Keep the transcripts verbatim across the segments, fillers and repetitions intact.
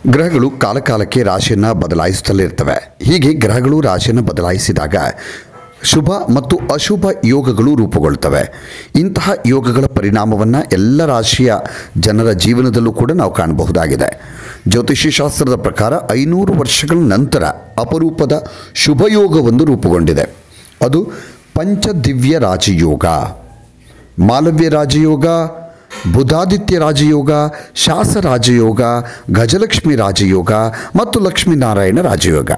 ಗ್ರಹಗಳು ಕಾಲಕಾಲಕ್ಕೆ ರಾಶಿಯನ್ನು ಬದಲಾಯಿಸುತ್ತಲೇ ಇರ್ತವೆ. ಹೀಗೆ ಗ್ರಹಗಳು ರಾಶಿಯನ್ನು ಬದಲಾಯಿಸಿದಾಗ ಶುಭ ಮತ್ತು ಅಶುಭ ಯೋಗಗಳು ರೂಪುಗೊಳ್ಳುತ್ತವೆ. ಇಂತಹ ಯೋಗಗಳ ಪರಿಣಾಮವನ್ನು ಎಲ್ಲ ರಾಶಿಯ ಜನರ ಜೀವನದಲ್ಲೂ ಕೂಡ ನಾವು ಕಾಣಬಹುದಾಗಿದೆ. ಜ್ಯೋತಿಷ್ಯ ಶಾಸ್ತ್ರದ ಪ್ರಕಾರ ಐನೂರು ವರ್ಷಗಳ ನಂತರ ಅಪರೂಪದ ಶುಭಯೋಗವೊಂದು ರೂಪುಗೊಂಡಿದೆ. ಅದು ಪಂಚದಿವ್ಯ ರಾಜಯೋಗ, ಮಾಲವ್ಯ ರಾಜಯೋಗ, ಬುಧಾದಿತ್ಯ ರಾಜಯೋಗ, ಶಾಸ ರಾಜಯೋಗ, ಗಜಲಕ್ಷ್ಮಿ ರಾಜಯೋಗ ಮತ್ತು ಲಕ್ಷ್ಮೀನಾರಾಯಣ ರಾಜಯೋಗ.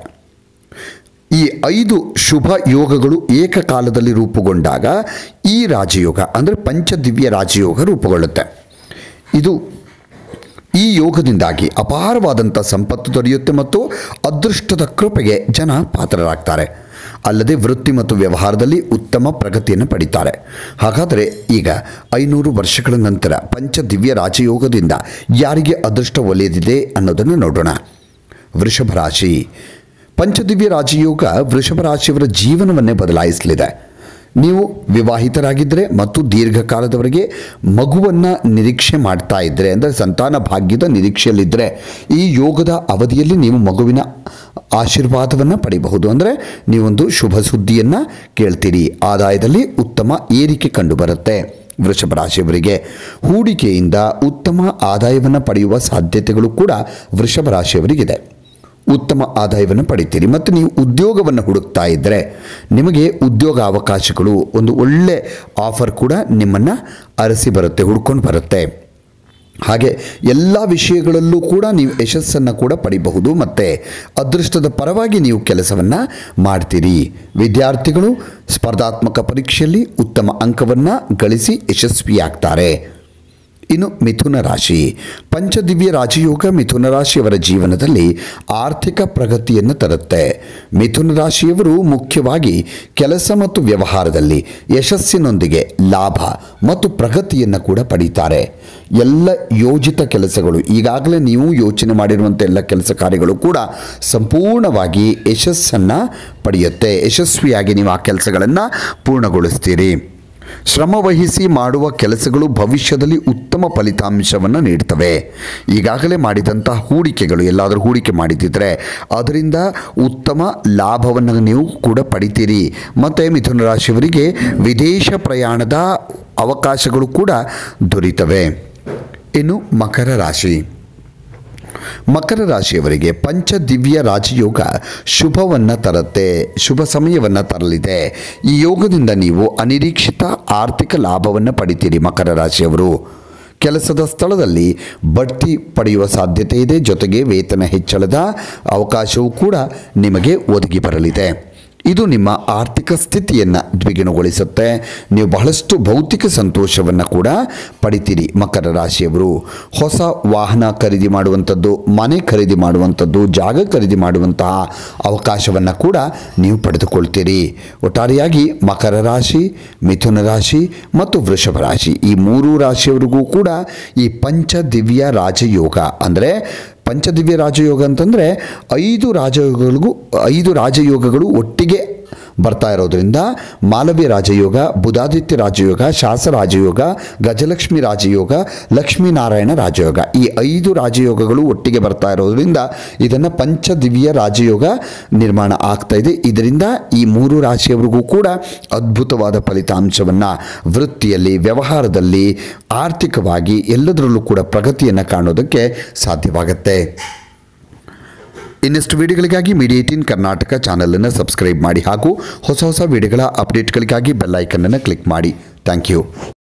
ಈ ಐದು ಶುಭ ಯೋಗಗಳು ಏಕಕಾಲದಲ್ಲಿ ರೂಪುಗೊಂಡಾಗ ಈ ರಾಜಯೋಗ ಅಂದರೆ ಪಂಚದಿವ್ಯ ರಾಜಯೋಗ ರೂಪುಗೊಳ್ಳುತ್ತೆ. ಇದು ಈ ಯೋಗದಿಂದಾಗಿ ಅಪಾರವಾದಂಥ ಸಂಪತ್ತು ದೊರೆಯುತ್ತೆ ಮತ್ತು ಅದೃಷ್ಟದ ಕೃಪೆಗೆ ಜನ ಪಾತ್ರರಾಗ್ತಾರೆ. ಅಲ್ಲದೆ ವೃತ್ತಿ ಮತ್ತು ವ್ಯವಹಾರದಲ್ಲಿ ಉತ್ತಮ ಪ್ರಗತಿಯನ್ನು ಪಡೀತಾರೆ. ಹಾಗಾದರೆ ಈಗ ಐನೂರು ವರ್ಷಗಳ ನಂತರ ಪಂಚದಿವ್ಯ ರಾಜಯೋಗದಿಂದ ಯಾರಿಗೆ ಅದೃಷ್ಟ ಒಲಿಯದಿದೆ ಅನ್ನೋದನ್ನು ನೋಡೋಣ. ವೃಷಭ ರಾಶಿ. ಪಂಚದಿವ್ಯ ರಾಜಯೋಗ ವೃಷಭ ರಾಶಿಯವರ ಜೀವನವನ್ನೇ ಬದಲಾಯಿಸಲಿದೆ. ನೀವು ವಿವಾಹಿತರಾಗಿದ್ದರೆ ಮತ್ತು ದೀರ್ಘಕಾಲದವರೆಗೆ ಮಗುವನ್ನು ನಿರೀಕ್ಷೆ ಮಾಡ್ತಾ ಇದ್ದರೆ, ಅಂದರೆ ಸಂತಾನ ಭಾಗ್ಯದ ನಿರೀಕ್ಷೆಯಲ್ಲಿದ್ದರೆ, ಈ ಯೋಗದ ಅವಧಿಯಲ್ಲಿ ನೀವು ಮಗುವಿನ ಆಶೀರ್ವಾದವನ್ನು ಪಡೆಯಬಹುದು. ಅಂದರೆ ನೀವೊಂದು ಶುಭ ಸುದ್ದಿಯನ್ನು ಕೇಳ್ತೀರಿ. ಆದಾಯದಲ್ಲಿ ಉತ್ತಮ ಏರಿಕೆ ಕಂಡುಬರುತ್ತೆ. ವೃಷಭ ರಾಶಿಯವರಿಗೆ ಹೂಡಿಕೆಯಿಂದ ಉತ್ತಮ ಆದಾಯವನ್ನು ಪಡೆಯುವ ಸಾಧ್ಯತೆಗಳು ಕೂಡ ವೃಷಭ ರಾಶಿಯವರಿಗಿದೆ. ಉತ್ತಮ ಆದಾಯವನ್ನು ಪಡಿತೀರಿ. ಮತ್ತು ನೀವು ಉದ್ಯೋಗವನ್ನು ಹುಡುಕ್ತಾ ಇದ್ದರೆ ನಿಮಗೆ ಉದ್ಯೋಗ ಅವಕಾಶಗಳು, ಒಂದು ಒಳ್ಳೆ ಆಫರ್ ಕೂಡ ನಿಮ್ಮನ್ನು ಅರಸಿ ಬರುತ್ತೆ, ಹುಡ್ಕೊಂಡು ಬರುತ್ತೆ. ಹಾಗೆ ಎಲ್ಲ ವಿಷಯಗಳಲ್ಲೂ ಕೂಡ ನೀವು ಯಶಸ್ಸನ್ನು ಕೂಡ ಪಡಿಬಹುದು ಮತ್ತು ಅದೃಷ್ಟದ ಪರವಾಗಿ ನೀವು ಕೆಲಸವನ್ನು ಮಾಡ್ತೀರಿ. ವಿದ್ಯಾರ್ಥಿಗಳು ಸ್ಪರ್ಧಾತ್ಮಕ ಪರೀಕ್ಷೆಯಲ್ಲಿ ಉತ್ತಮ ಅಂಕವನ್ನು ಗಳಿಸಿ ಯಶಸ್ವಿಯಾಗ್ತಾರೆ. ಇನ್ನು ಮಿಥುನ ರಾಶಿ. ಪಂಚದಿವ್ಯ ರಾಜಯೋಗ ಮಿಥುನ ರಾಶಿಯವರ ಜೀವನದಲ್ಲಿ ಆರ್ಥಿಕ ಪ್ರಗತಿಯನ್ನು ತರುತ್ತೆ. ಮಿಥುನ ರಾಶಿಯವರು ಮುಖ್ಯವಾಗಿ ಕೆಲಸ ಮತ್ತು ವ್ಯವಹಾರದಲ್ಲಿ ಯಶಸ್ಸಿನೊಂದಿಗೆ ಲಾಭ ಮತ್ತು ಪ್ರಗತಿಯನ್ನು ಕೂಡ ಪಡೀತಾರೆ. ಎಲ್ಲ ಯೋಜಿತ ಕೆಲಸಗಳು, ಈಗಾಗಲೇ ನೀವು ಯೋಚನೆ ಮಾಡಿರುವಂಥ ಎಲ್ಲ ಕೆಲಸ ಕಾರ್ಯಗಳು ಕೂಡ ಸಂಪೂರ್ಣವಾಗಿ ಯಶಸ್ಸನ್ನು ಪಡೆಯುತ್ತೆ. ಯಶಸ್ವಿಯಾಗಿ ನೀವು ಆ ಕೆಲಸಗಳನ್ನು ಪೂರ್ಣಗೊಳಿಸ್ತೀರಿ. ಶ್ರಮವಹಿಸಿ ಮಾಡುವ ಕೆಲಸಗಳು ಭವಿಷ್ಯದಲ್ಲಿ ಉತ್ತಮ ಫಲಿತಾಂಶವನ್ನು ನೀಡ್ತವೆ. ಈಗಾಗಲೇ ಮಾಡಿದಂಥ ಹೂಡಿಕೆಗಳು, ಎಲ್ಲಾದರೂ ಹೂಡಿಕೆ ಮಾಡಿದ್ದಿದ್ರೆ ಅದರಿಂದ ಉತ್ತಮ ಲಾಭವನ್ನು ನೀವು ಕೂಡ ಪಡಿತೀರಿ. ಮತ್ತು ಮಿಥುನ ರಾಶಿಯವರಿಗೆ ವಿದೇಶ ಪ್ರಯಾಣದ ಅವಕಾಶಗಳು ಕೂಡ ದೊರೀತವೆ. ಇನ್ನು ಮಕರ ರಾಶಿ. ಮಕರ ರಾಶಿಯವರಿಗೆ ಪಂಚದಿವ್ಯ ರಾಜಯೋಗ ಶುಭವನ್ನು ತರುತ್ತೆ, ಶುಭ ಸಮಯವನ್ನು ತರಲಿದೆ. ಈ ಯೋಗದಿಂದ ನೀವು ಅನಿರೀಕ್ಷಿತ ಆರ್ಥಿಕ ಲಾಭವನ್ನು ಪಡಿತೀರಿ. ಮಕರ ರಾಶಿಯವರು ಕೆಲಸದ ಸ್ಥಳದಲ್ಲಿ ಬಡ್ತಿ ಪಡೆಯುವ ಸಾಧ್ಯತೆ ಇದೆ. ಜೊತೆಗೆ ವೇತನ ಹೆಚ್ಚಳದ ಅವಕಾಶವೂ ಕೂಡ ನಿಮಗೆ ಒದಗಿ ಬರಲಿದೆ. ಇದು ನಿಮ್ಮ ಆರ್ಥಿಕ ಸ್ಥಿತಿಯನ್ನು ದ್ವಿಗುಣಗೊಳಿಸುತ್ತೆ. ನೀವು ಬಹಳಷ್ಟು ಭೌತಿಕ ಸಂತೋಷವನ್ನು ಕೂಡ ಪಡಿತೀರಿ. ಮಕರ ರಾಶಿಯವರು ಹೊಸ ವಾಹನ ಖರೀದಿ ಮಾಡುವಂಥದ್ದು, ಮನೆ ಖರೀದಿ ಮಾಡುವಂಥದ್ದು, ಜಾಗ ಖರೀದಿ ಮಾಡುವಂತಹ ಅವಕಾಶವನ್ನು ಕೂಡ ನೀವು ಪಡೆದುಕೊಳ್ತೀರಿ. ಒಟ್ಟಾರೆಯಾಗಿ ಮಕರ ರಾಶಿ, ಮಿಥುನ ರಾಶಿ ಮತ್ತು ವೃಷಭ ರಾಶಿ ಈ ಮೂರು ರಾಶಿಯವರಿಗೂ ಕೂಡ ಈ ಪಂಚದಿವ್ಯ ರಾಜಯೋಗ, ಅಂದರೆ ಪಂಚದಿವ್ಯ ರಾಜಯೋಗ ಅಂತಂದರೆ ಐದು ರಾಜಯೋಗಗಳಿಗೂ ಐದು ರಾಜಯೋಗಗಳು ಒಟ್ಟಿಗೆ ಬರ್ತಾ ಇರೋದ್ರಿಂದ ಮಾಲವ್ಯ ರಾಜಯೋಗ, ಬುಧಾದಿತ್ಯ ರಾಜಯೋಗ, ಶಾಸ ರಾಜಯೋಗ, ಗಜಲಕ್ಷ್ಮಿ ರಾಜಯೋಗ, ಲಕ್ಷ್ಮೀನಾರಾಯಣ ರಾಜಯೋಗ ಈ ಐದು ರಾಜಯೋಗಗಳು ಒಟ್ಟಿಗೆ ಬರ್ತಾ ಇರೋದ್ರಿಂದ ಇದನ್ನು ಪಂಚದಿವ್ಯ ರಾಜಯೋಗ ನಿರ್ಮಾಣ ಆಗ್ತಾ ಇದೆ. ಇದರಿಂದ ಈ ಮೂರು ರಾಶಿಯವರಿಗೂ ಕೂಡ ಅದ್ಭುತವಾದ ಫಲಿತಾಂಶವನ್ನು ವೃತ್ತಿಯಲ್ಲಿ, ವ್ಯವಹಾರದಲ್ಲಿ, ಆರ್ಥಿಕವಾಗಿ ಎಲ್ಲದರಲ್ಲೂ ಕೂಡ ಪ್ರಗತಿಯನ್ನು ಕಾಣೋದಕ್ಕೆ ಸಾಧ್ಯವಾಗುತ್ತೆ. ಇನ್ನಷ್ಟು ವಿಡಿಯೋಗಳಿಗಾಗಿ ಮೀಡಿಯಾ ಏಟೀನ್ ಕರ್ನಾಟಕ ಚಾನಲನ್ನು ಸಬ್ಸ್ಕ್ರೈಬ್ ಮಾಡಿ ಹಾಗೂ ಹೊಸ ಹೊಸ ವಿಡಿಯೋಗಳ ಅಪ್ಡೇಟ್ಗಳಿಗಾಗಿ ಬೆಲ್ ಐಕನ್ನನ್ನು ಕ್ಲಿಕ್ ಮಾಡಿ. Thank you.